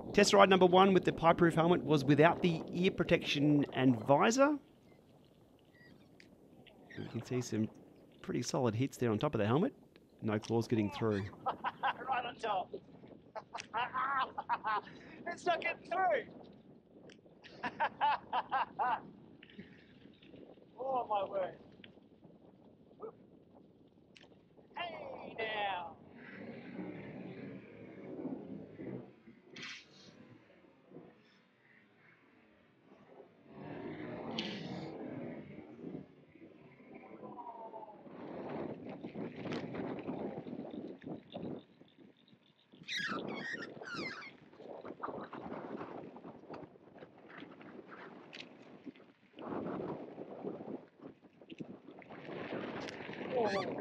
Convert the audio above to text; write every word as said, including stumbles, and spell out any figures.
Test ride number one with the pipe-proof helmet was without the ear protection and visor. You can see some pretty solid hits there on top of the helmet. No claws getting through. Right on top. It's not getting through. Oh my word. Hey now. Oh.